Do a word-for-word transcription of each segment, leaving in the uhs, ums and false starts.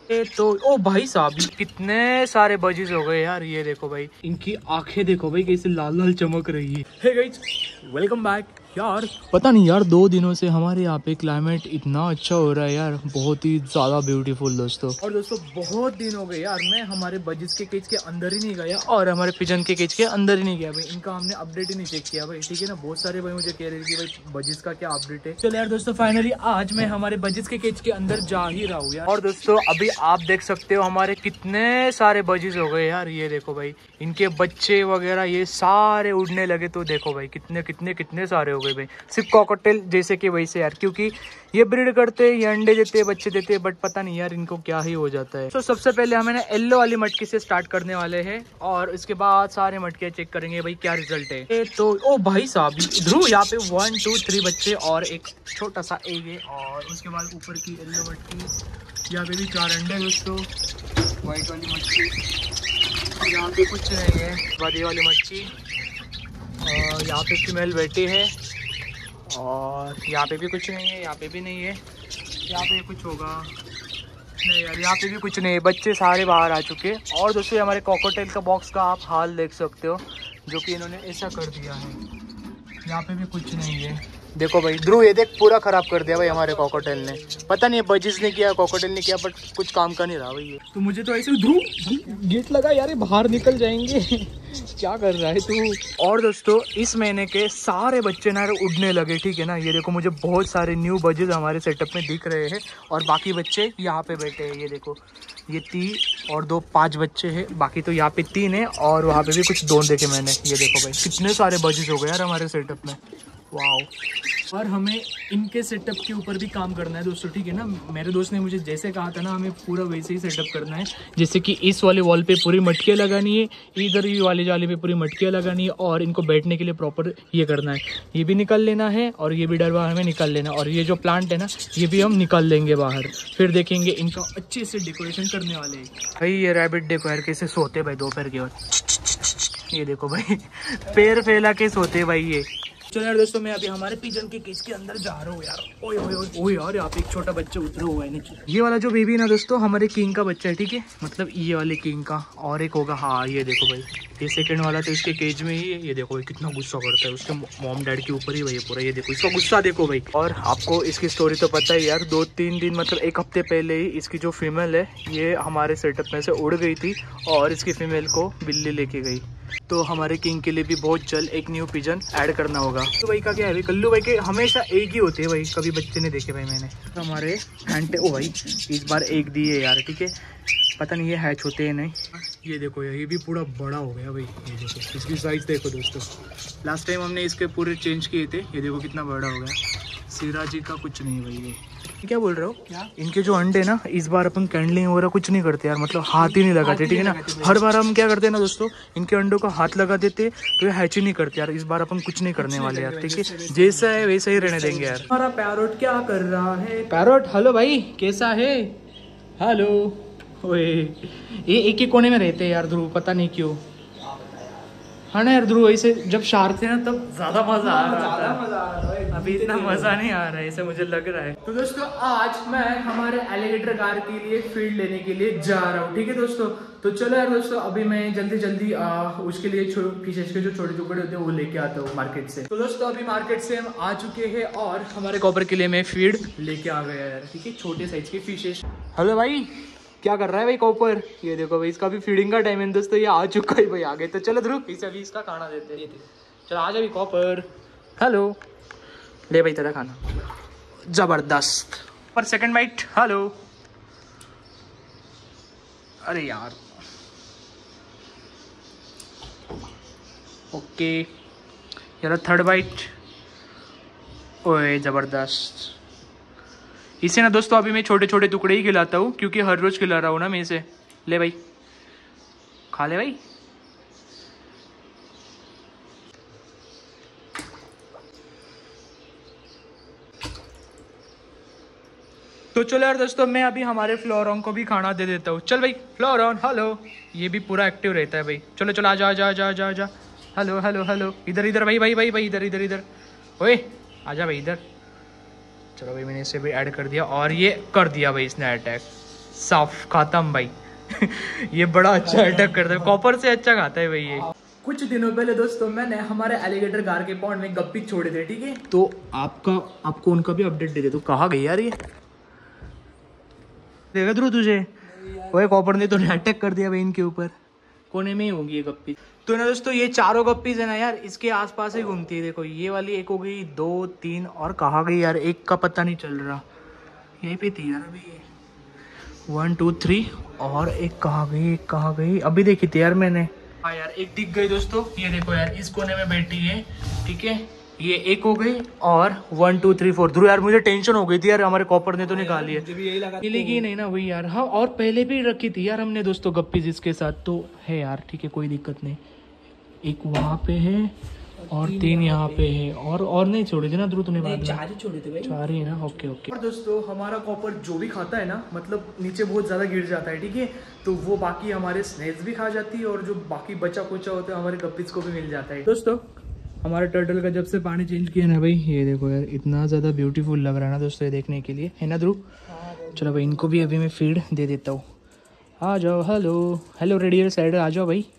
ये तो ओ भाई साहब कितने सारे बजीज हो गए यार। ये देखो भाई, इनकी आंखें देखो भाई कैसे लाल लाल चमक रही है। Hey guys, welcome back. यार पता नहीं यार, दो दिनों से हमारे यहाँ पे क्लाइमेट इतना अच्छा हो रहा है यार, बहुत ही ज्यादा ब्यूटीफुल दोस्तों। और दोस्तों बहुत दिन हो गए यार मैं हमारे बजिस के केज के अंदर ही नहीं गया और हमारे पिजन के केज के अंदर ही नहीं गया भाई। इनका हमने अपडेट ही नहीं चेक किया भाई, ठीक है ना। बहुत सारे भाई मुझे कह रहे थे कि भाई बजिस का क्या अपडेट है। चलो यार दोस्तों, फाइनली आज मैं हमारे बजिस के केज के अंदर जा ही रहा हूँ यार। और दोस्तों अभी आप देख सकते हो हमारे कितने सारे बजिस हो गए यार। ये देखो भाई, इनके बच्चे वगैरह ये सारे उड़ने लगे। तो देखो भाई कितने कितने कितने सारे हो गए भाई, सिर्फ कॉकटेल जैसे कि वैसे यार, क्योंकि ये ब्रीड करते ये अंडे देते बच्चे देते, बट पता नहीं यार इनको क्या ही हो जाता है। तो सबसे पहले हम ना येलो वाली मटकी से स्टार्ट करने वाले हैं और उसके बाद सारे मटकियाँ चेक करेंगे भाई क्या रिजल्ट है। ए तो ओ भाई साहब ध्रुव, यहाँ पे वन टू थ्री बच्चे और एक छोटा सा एग है। और उसके बाद ऊपर की येलो मटकी, यहाँ पे भी चार अंडे दोस्तों। व्हाइट वाली मटकी, यहाँ पे कुछ नहीं है। बाद ये वाली मटकी, और यहाँ पे फीमेल बैठी है और यहाँ पे भी कुछ नहीं है, यहाँ पे भी नहीं है। यहाँ पे कुछ होगा नहीं यार, यहाँ पे भी कुछ नहीं है। बच्चे सारे बाहर आ चुके हैं। और दोस्तों हमारे कॉकटेल का बॉक्स का आप हाल देख सकते हो, जो कि इन्होंने ऐसा कर दिया है। यहाँ पे भी कुछ नहीं है। देखो भाई ध्रुव, ये देख पूरा खराब कर दिया भाई हमारे कॉकटेल ने। पता नहीं बजिस ने किया कॉकटेल ने किया, बट कुछ काम का नहीं रहा भाई ये। तो मुझे तो ऐसे ध्रुव गेट लगा यार, बाहर निकल जाएंगे क्या कर रहा है तू। और दोस्तों इस महीने के सारे बच्चे ना उड़ने लगे, ठीक है ना। ये देखो मुझे बहुत सारे न्यू बजिस हमारे सेटअप में दिख रहे हैं और बाकी बच्चे यहाँ पे बैठे हैं। ये देखो, ये तीन और दो पांच बच्चे हैं, बाकी तो यहाँ पे तीन है और वहाँ पे भी कुछ दो देखे मैंने। ये देखो भाई कितने सारे बजिस हो गए यार हमारे सेटअप में, वाओ। और हमें इनके सेटअप के ऊपर भी काम करना है दोस्तों, ठीक है ना। मेरे दोस्त ने मुझे जैसे कहा था ना, हमें पूरा वैसे ही सेटअप करना है। जैसे कि इस वाले वॉल पे पूरी मटकियाँ लगानी है, इधर ही वाले जाले पे पूरी मटकियाँ लगानी है और इनको बैठने के लिए प्रॉपर ये करना है। ये भी निकाल लेना है और ये भी डरवा हमें निकाल लेना, और ये जो प्लांट है ना ये भी हम निकाल लेंगे बाहर। फिर देखेंगे इनका अच्छे से डेकोरेशन करने वाले हैं भाई। ये रैबिट देखो यार कैसे सोते भाई दोपहर के वक्त। ये देखो भाई पैर फैला के सोते भाई ये। चलो यार दोस्तों, मैं अभी हमारे पिजन के केज के अंदर जा रहा हूँ यार। ओए ओए ओए ओए यार, यहाँ पे एक छोटा बच्चा उतरा हुआ है नीचे। ये वाला जो बेबी है ना दोस्तों, हमारे किंग का बच्चा है, ठीक है। मतलब ये वाले किंग का, और एक होगा हाँ ये देखो भाई, ये सेकंड वाला तो इसके केज में ही है। ये देखो भाई कितना गुस्सा करता है, उसके मॉम डैड के ऊपर ही भाई पूरा। ये देखो इसका गुस्सा देखो भाई। और आपको इसकी स्टोरी तो पता ही यार, दो तीन दिन मतलब एक हफ्ते पहले ही इसकी जो फीमेल है ये हमारे सेटअप में से उड़ गई थी और इसकी फीमेल को बिल्ली लेके गई। तो हमारे किंग के लिए भी बहुत जल्द एक न्यू पिजन ऐड करना होगा। तो भाई का क्या है भाई, कल्लू भाई के हमेशा एक ही होते हैं भाई, कभी बच्चे नहीं देखे भाई मैंने। तो हमारे हैंड पे ओ भाई इस बार एक दिए यार, ठीक है। पता नहीं ये हैच होते हैं नहीं। ये देखो यार, ये भी पूरा बड़ा हो गया भाई। ये देखो इसकी साइज देखो दोस्तों, लास्ट टाइम हमने इसके पूरे चेंज किए थे। ये देखो कितना बड़ा हो गया। सिराजी का कुछ नहीं भाई। ये क्या बोल रहे हो क्या? इनके जो अंडे ना इस बार अपन कैंडलिंग वगैरह कुछ नहीं करते यार, मतलब हाथ ही नहीं लगाते, ठीक है ना। हर बार हम क्या करते हैं ना दोस्तों, इनके अंडों को हाथ लगा देते तो ये हैच ही नहीं करते यार। इस बार अपन कुछ नहीं करने वाले यार, ठीक है। जैसा है वैसा ही रहने देंगे यार। हमारा पैरोट क्या कर रहा है? पैरोट हेलो भाई कैसा है? हेलो। ओए ये एक ही कोने में रहते हैं यार ध्रुव, पता नहीं क्यों। हाँ ना यार ध्रुव, ऐसे जब शार्क थे ना तब ज्यादा मजा आ रहा था, अभी इतना मजा नहीं आ रहा है ऐसे मुझे लग रहा है। तो दोस्तों आज मैं हमारे एलिगेटर कार के लिए फीड लेने के लिए जा रहा हूँ, ठीक है दोस्तों। तो चलो यार दोस्तों, अभी मैं जल्दी जल्दी आ, उसके लिए फिशेस के जो छोटे टुकड़े होते हैं वो लेके आता हूँ मार्केट से। तो दोस्तों अभी मार्केट से हम आ चुके हैं और हमारे कॉपर के लिए मैं फीड लेके आ गया यार, ठीक है। छोटे साइज के फिशेस। हेलो भाई क्या कर रहा है भाई कॉपर? ये देखो भाई इसका भी फीडिंग का टाइम है दोस्तों, ये आ चुका है भाई आगे। तो चलो ध्रुव इसे अभी इसका खाना देते हैं। चलो आ जा भी कॉपर। हेलो ले भाई तेरा खाना, जबरदस्त। पर सेकंड बाइट। हेलो। अरे यार ओके यार, थर्ड बाइट। ओए जबरदस्त। इसे ना दोस्तों अभी मैं छोटे छोटे टुकड़े ही खिलाता हूँ, क्योंकि हर रोज खिला रहा हूँ ना मैं इसे। ले भाई खा ले भाई। तो चलो यार दोस्तों, मैं अभी हमारे फ्लोरॉन को भी खाना दे देता हूँ। चल भाई फ्लोरॉन हेलो। ये भी पूरा एक्टिव रहता है भाई। चलो चलो आ जा जा जा जा जा। Hello hello hello. इधर इधर भाई भाई भाई भाई इधर इधर इधर। ओए आ जा भाई इधर। चलो भाई मैंने इसे भी ऐड कर दिया और ये कर दिया भाई इसने अटैक। साफ खत्म भाई। ये बड़ा अच्छा अटैक करता है, कॉपर से अच्छा खाता है भाई ये। कुछ दिनों पहले दोस्तों मैंने हमारे एलिगेटर गार के पॉन्ड में गप्पी छोड़े थे, ठीक है। तो आपका आपको उनका भी अपडेट दे दे। तो कहाँ गई यार ये, देखा ध्रुव तुझे? वो कॉपर ने तो अटैक कर दिया भाई इनके ऊपर। कोने में ही होगी ये गप्पी। तो ना दोस्तों ये चारों गप्पीज है ना यार, इसके आसपास ही घूमती है। देखो ये वाली एक हो गई, दो, तीन, और कहाँ गई यार, एक का पता नहीं चल रहा। यहीं पे थी यार अभी ये, वन टू थ्री, और एक कहाँ गई, एक कहाँ गई, अभी देखी थी यार मैंने। हाँ यार एक दिख गई दोस्तों, ये देखो यार इस कोने में बैठी है, ठीक है। ये एक हो गई, और one two three four. Dhruv यार मुझे टेंशन हो गई थी यार, हमारे कॉपर ने तो निकाली है, मिलेगी नहीं ना वही यार। हाँ और पहले भी रखी थी यार हमने दोस्तों गप्पीज इसके साथ, तो है यार ठीक है, कोई दिक्कत नहीं। एक वहाँ पे है और तीन यहाँ पे है, और और नहीं छोड़ी थी ना ध्रुव तूने? बाद में चार ही छोड़ी थी भाई, चार ही ना। Okay okay. और दोस्तों हमारा कॉपर जो भी खाता है ना, मतलब नीचे बहुत ज़्यादा गिर जाता है, ठीक है। तो वो बाकी हमारे स्नेक्स भी खा जाती है, और जो बाकी बचा कुचा होता है हमारे गप्पीज को भी मिल जाता है। दोस्तों हमारे टर्टल का जब से पानी चेंज किया ना भाई, ये देखो यार इतना ज़्यादा ब्यूटीफुल लग रहा है ना दोस्तों ये देखने के लिए, है ना ध्रुव? चलो भाई इनको भी अभी मैं फीड दे देता हूँ। आ जाओ, हेलो हेलो रेडियल साइड, आ जाओ भाई,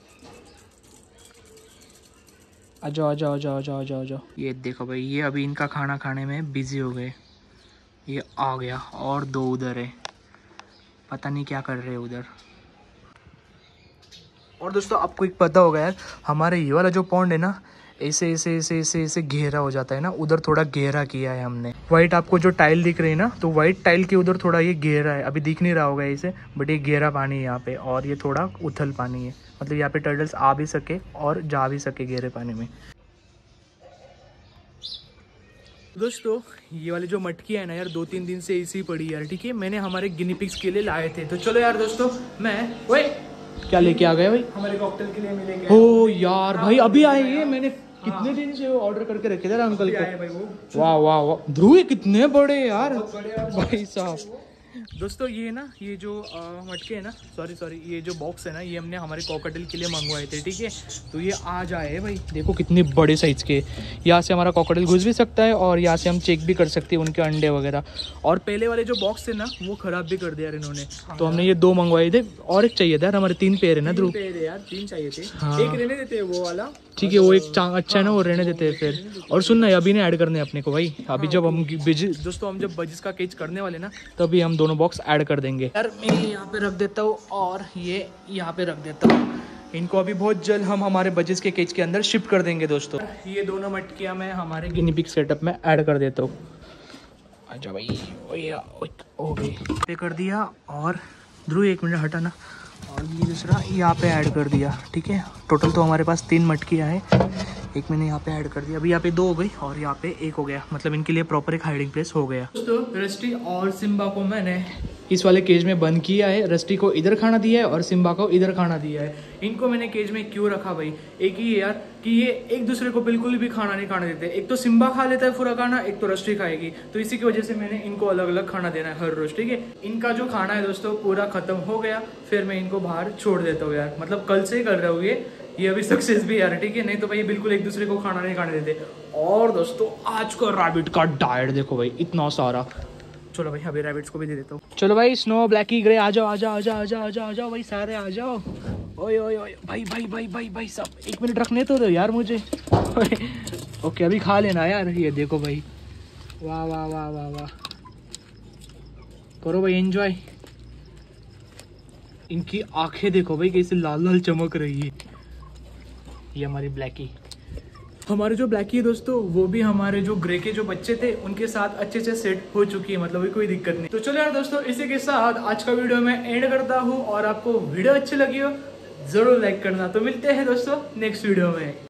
आ जाओ आ जाओ आ जाओ आ जाओ आ जाओ आ जाओ। ये देखो भाई ये अभी इनका खाना खाने में बिजी हो गए। ये आ गया, और दो उधर है, पता नहीं क्या कर रहे हैं उधर। और दोस्तों आपको एक पता होगा यार, हमारे ये वाला जो पॉन्ड है ना, ऐसे ऐसे ऐसे ऐसे ऐसे गहरा हो जाता है ना, उधर थोड़ा गहरा किया है हमने। वाइट आपको जो टाइल दिख रही है ना, तो वाइट टाइल के उधर थोड़ा ये गहरा है, अभी दिख नहीं रहा होगा इसे, बट ये गहरा पानी है यहाँ पे, और ये थोड़ा उथल पानी है, मतलब यहाँ पे टर्टल्स आ भी सके और जा भी सके गहरे पानी में। दोस्तों ये वाली जो मटकी है ना यार, दो तीन दिन से इसी पड़ी यार, ठीक है। मैंने हमारे गिनी पिग्स के लिए लाए थे। तो चलो यार दोस्तों, मैं ओए क्या लेके आ गए भाई? हमारे कॉकटेल के लिए मिलेंगे। ओ यार भाई अभी आए ये, मैंने कितने दिन से वो ऑर्डर करके रखे थे अंकल को। वाह वाह वाह ध्रुव, ये कितने बड़े यार भाई साहब। दोस्तों ये ना, ये जो आ, मटके है ना, सॉरी सॉरी ये जो बॉक्स है ना, ये हमने हमारे कॉकटेल के लिए मंगवाए थे, ठीक है। तो ये आज आए हैं भाई, देखो कितने बड़े साइज के। यहाँ से हमारा कॉकटेल घुस भी सकता है, और यहाँ से हम चेक भी कर सकते हैं उनके अंडे वगैरह। और पहले वाले जो बॉक्स थे ना, वो खराब भी कर दिया यार इन्होंने, तो हमने ये दो मंगवाए थे, और एक चाहिए था यार, हमारे तीन पेयर है ना ध्रुव? यार तीन चाहिए थे। हाँ एक रहने देते वो वाला, ठीक है, वो एक चांग अच्छा है ना, वो रहने देते हैं फिर। और सुन ना, अभी नहीं ऐड करने अपने को भाई, अभी जब हम दोस्तों हम जब बजिस का केज करने वाले ना, तभी हम दोनों बॉक्स ऐड कर देंगे यार। मैं यहाँ पे रख देता हूँ, और ये यहाँ पे रख देता हूँ। इनको अभी बहुत जल्द हम हमारे बजिस के केज के अंदर शिफ्ट कर देंगे दोस्तों। ये दोनों मटकियाँ मैं हमारे गिनी पिग सेटअप में ऐड कर देता हूँ। अच्छा भाई ओके पे कर दिया, और ध्रुव एक मिनट हटाना, और ये दूसरा यहाँ पे ऐड कर दिया, ठीक है। टोटल तो हमारे पास तीन मटकियाँ हैं, एक मैंने यहाँ पे ऐड कर दिया। अभी यहाँ पे दो हो गई, और यहाँ पे एक हो गया, मतलब इनके लिए प्रॉपर एक हाइडिंग प्लेस हो गया। दोस्तों रस्टी और सिम्बा को मैंने इस वाले केज में बंद किया है। रस्टी को इधर खाना दिया है, और सिम्बा को इधर खाना दिया है। इनको मैंने केज में क्यों रखा भाई, एक ही है यार कि ये एक दूसरे को बिल्कुल भी खाना नहीं खाने देते। एक तो सिम्बा खा लेता है पूरा खाना, एक तो रस्टी खाएगी, तो इसी की वजह से मैंने इनको अलग अलग खाना देना है हर रोज, ठीक है। इनका जो खाना है दोस्तों पूरा खत्म हो गया, फिर मैं इनको बाहर छोड़ देता हूँ यार, मतलब कल से ही कर रहा हूँ ये ये अभी सक्सेस भी यार, ठीक है। नहीं तो भाई बिल्कुल एक दूसरे को खाना नहीं खाने देते। और दोस्तों आज का रैबिट का डाइट देखो भाई, इतना सारा। चलो भाई अभी रैबिट्स को भी दे देता हूँ। चलो भाई स्नो ब्लैकी ग्रे आ जाओ आ जाओ आ जाओ आ जाओ आ जाओ आ जाओ भाई, सारे आ जाओ। ओए ओए ओए भाई भाई भाई भाई भाई सब एक मिनट रखने तो दो यार मुझे। ओके अभी खा लेना यार। ये देखो भाई, वाह वाह वाह वाह वाह, करो भाई एंजॉय। इनकी आंखें देखो भाई कैसे लाल लाल चमक रही है। ये हमारी ब्लैकी, हमारे जो ब्लैकी है दोस्तों, वो भी हमारे जो ग्रे के जो बच्चे थे उनके साथ अच्छे से सेट हो चुकी है, मतलब कोई दिक्कत नहीं। तो चलो यार दोस्तों, इसी के साथ आज का वीडियो मैं एंड करता हूँ, और आपको वीडियो अच्छी लगी हो जरूर लाइक करना। तो मिलते हैं दोस्तों नेक्स्ट वीडियो में।